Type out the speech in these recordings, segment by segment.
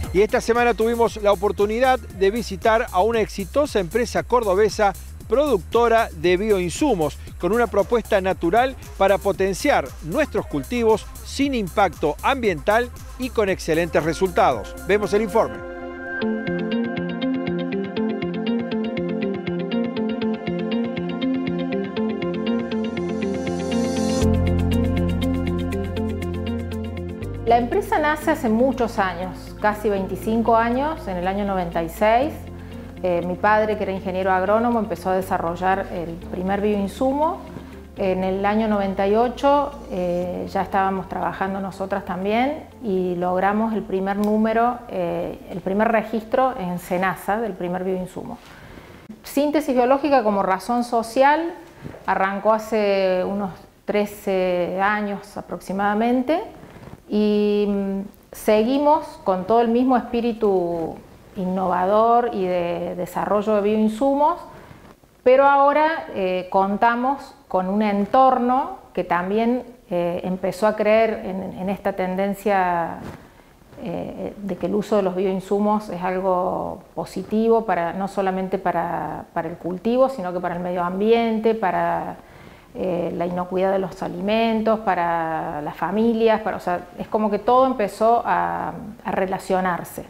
Y esta semana tuvimos la oportunidad de visitar a una exitosa empresa cordobesa productora de bioinsumos, con una propuesta natural para potenciar nuestros cultivos sin impacto ambiental y con excelentes resultados. Vemos el informe. La empresa nace hace muchos años, casi 25 años, en el año 96. Mi padre, que era ingeniero agrónomo, empezó a desarrollar el primer bioinsumo. En el año 98 ya estábamos trabajando nosotras también y logramos el primer número, el primer registro en SENASA del primer bioinsumo. Síntesis biológica como razón social arrancó hace unos 13 años aproximadamente. Y seguimos con todo el mismo espíritu innovador y de desarrollo de bioinsumos, pero ahora contamos con un entorno que también empezó a creer en esta tendencia de que el uso de los bioinsumos es algo positivo no solamente para el cultivo, sino que para el medio ambiente, para la inocuidad de los alimentos, para las familias, o sea, es como que todo empezó a relacionarse.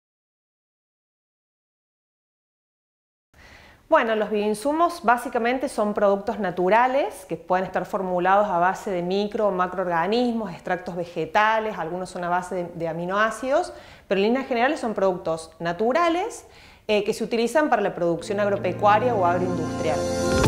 Bueno, los bioinsumos básicamente son productos naturales que pueden estar formulados a base de micro o macroorganismos, extractos vegetales, algunos son a base de aminoácidos, pero en líneas generales son productos naturales que se utilizan para la producción agropecuaria o agroindustrial.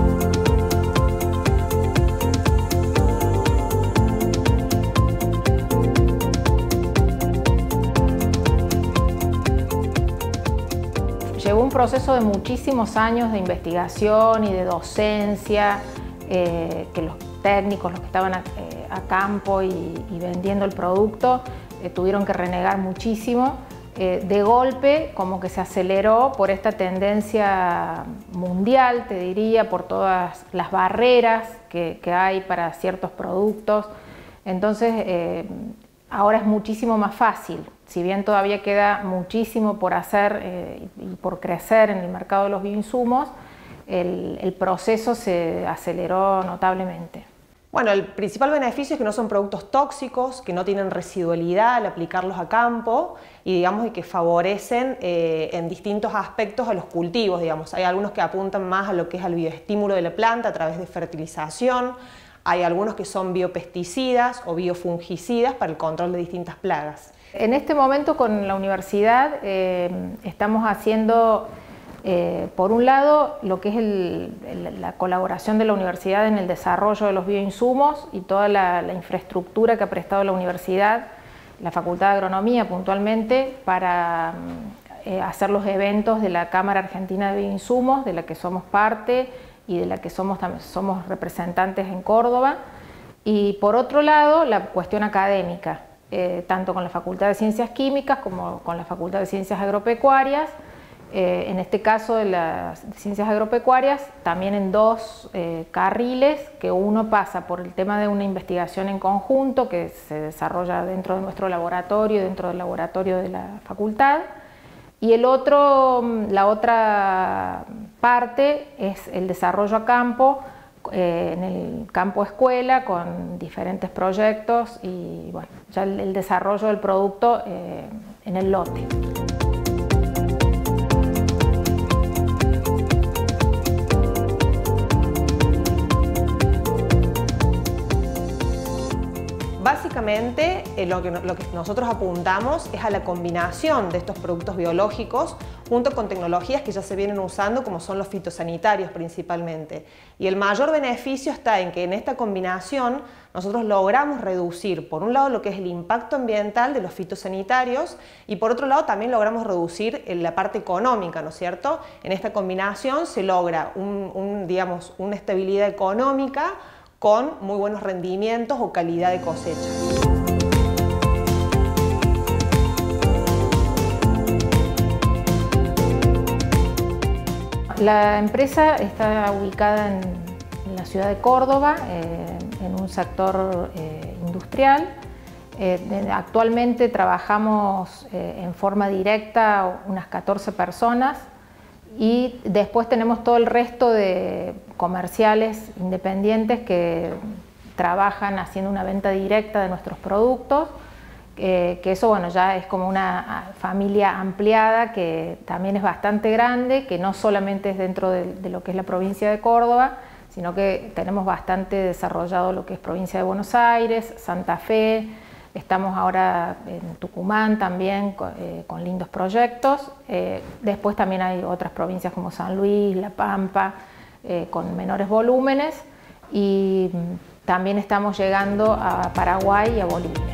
Llevó un proceso de muchísimos años de investigación y de docencia, que los técnicos, los que estaban a campo y vendiendo el producto, tuvieron que renegar muchísimo. De golpe, como que se aceleró por esta tendencia mundial, te diría, por todas las barreras que hay para ciertos productos. Entonces, ahora es muchísimo más fácil. Si bien todavía queda muchísimo por hacer y por crecer en el mercado de los bioinsumos, el proceso se aceleró notablemente. Bueno, el principal beneficio es que no son productos tóxicos, que no tienen residualidad al aplicarlos a campo y digamos que favorecen en distintos aspectos a los cultivos. Digamos. Hay algunos que apuntan más a lo que es al bioestímulo de la planta a través de fertilización. Hay algunos que son biopesticidas o biofungicidas para el control de distintas plagas. En este momento con la universidad estamos haciendo, por un lado, lo que es la colaboración de la universidad en el desarrollo de los bioinsumos y toda la infraestructura que ha prestado la universidad, la Facultad de Agronomía puntualmente, para hacer los eventos de la Cámara Argentina de Bioinsumos, de la que somos parte y de la que somos representantes en Córdoba. Y por otro lado, la cuestión académica, tanto con la Facultad de Ciencias Químicas como con la Facultad de Ciencias Agropecuarias. En este caso de las ciencias agropecuarias, también en dos carriles, que uno pasa por el tema de una investigación en conjunto que se desarrolla dentro de nuestro laboratorio, dentro del laboratorio de la facultad, y el otro, la otra parte es el desarrollo a campo, en el campo escuela, con diferentes proyectos y bueno, ya el desarrollo del producto en el lote. Básicamente lo que nosotros apuntamos es a la combinación de estos productos biológicos junto con tecnologías que ya se vienen usando como son los fitosanitarios principalmente. Y el mayor beneficio está en que en esta combinación nosotros logramos reducir por un lado lo que es el impacto ambiental de los fitosanitarios y por otro lado también logramos reducir la parte económica, ¿no es cierto? En esta combinación se logra digamos, una estabilidad económica con muy buenos rendimientos o calidad de cosecha. La empresa está ubicada en la ciudad de Córdoba, en un sector industrial. Actualmente trabajamos en forma directa unas 14 personas y después tenemos todo el resto de comerciales independientes que trabajan haciendo una venta directa de nuestros productos, que eso bueno, ya es como una familia ampliada que también es bastante grande, que no solamente es dentro de lo que es la provincia de Córdoba, sino que tenemos bastante desarrollado lo que es provincia de Buenos Aires, Santa Fe. Estamos ahora en Tucumán también con lindos proyectos. Después también hay otras provincias como San Luis, La Pampa, con menores volúmenes. Y también estamos llegando a Paraguay y a Bolivia.